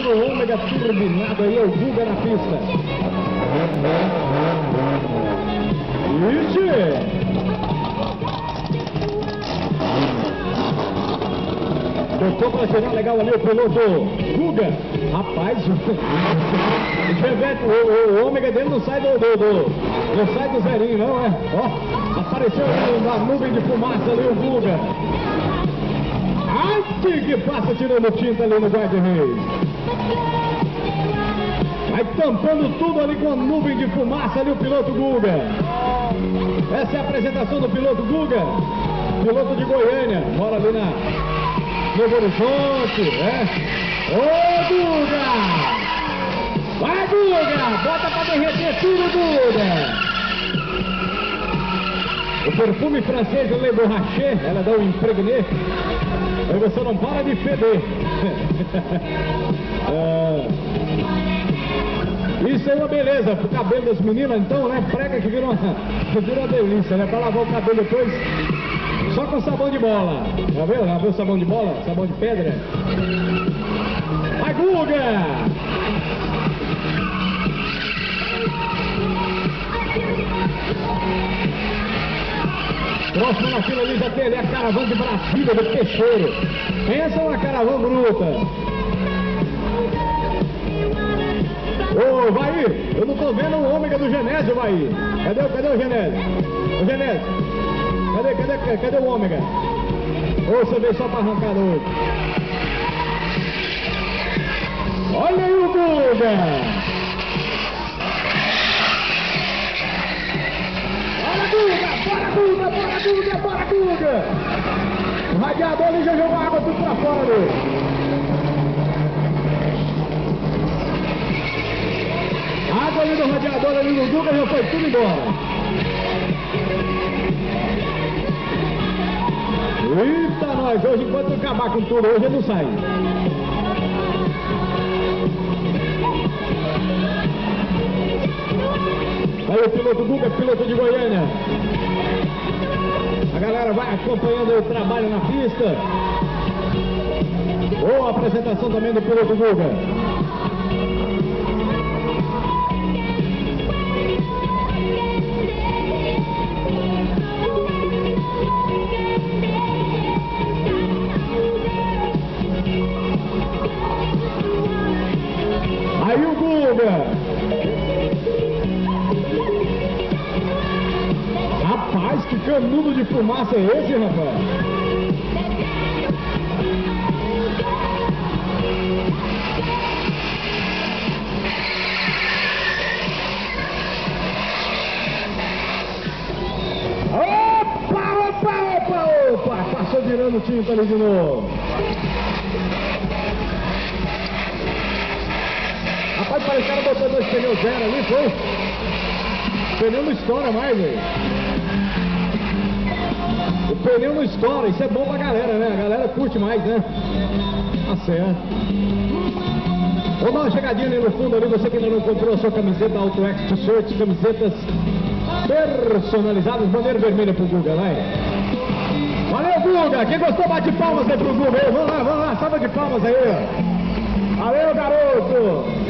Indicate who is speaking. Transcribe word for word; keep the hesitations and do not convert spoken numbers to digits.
Speaker 1: no ômega turbinado aí, é o Guga na pista. Ixi! Tocou pra tirar legal ali o piloto Guga. Rapaz, o Chevette, o, o ômega dele não sai do, do, do, não sai do zerinho não, é? Ó, apareceu ali na nuvem de fumaça ali o Guga. Ai, que passa tirando tinta ali no guarda-reis. Vai tampando tudo ali com a nuvem de fumaça ali o piloto Guga. Essa é a apresentação do piloto Guga, piloto de Goiânia, mora ali na Novo Horizonte, é? Ô, Guga! Vai, Guga! Bota pra derreter tudo, Guga! O perfume francês Le Borraché, ela dá um impregnê, aí você não para de feder. É... Isso é uma beleza pro cabelo das meninas, então, né? Prega que vira uma, que vira uma delícia, né? Pra lavar o cabelo depois, só com sabão de bola. Já viu? Já viu sabão de bola? Sabão de pedra? Vai, Guga! Próximo na fila ali já tem ali a caravana de Brasília, do Peixeiro. Pensa uma caravana bruta. Ô, vai, eu não tô vendo o ômega do Genésio, vai. Cadê, cadê o Genésio? O Genésio, cadê, cadê, cadê o ômega? Ou você veio só pra arrancar hoje? Olha aí o Guga! Bora, Guga! Bora, Guga! Bora, Guga! Bora, Guga! O radiador ali já jogou água tudo pra fora dele. A água ali do radiador ali no Guga já foi tudo embora. Eita, nós! Hoje, enquanto acabar com tudo, hoje eu não saio. Aí o piloto Guga, piloto de Goiânia. A galera vai acompanhando o trabalho na pista. Boa apresentação também do piloto Guga. Aí o Guga. Rapaz, que canudo de fumaça é esse, rapaz? Opa, opa, opa, opa! Passou virando tinta ali de novo. Rapaz, parece que o cara botou dois pneus zero ali, foi? O pneu não estoura mais, velho. O pneu não estoura, isso é bom pra galera, né? A galera curte mais, né? Tá certo. Vamos dar uma chegadinha ali no fundo, ali, você que ainda não comprou a sua camiseta Auto X T-shirt, camisetas personalizadas, bandeira vermelha pro Guga, vai. Valeu, Guga! Quem gostou, bate palmas aí pro Guga aí. Vamos lá, vamos lá, salva de palmas aí, ó. Valeu, garoto!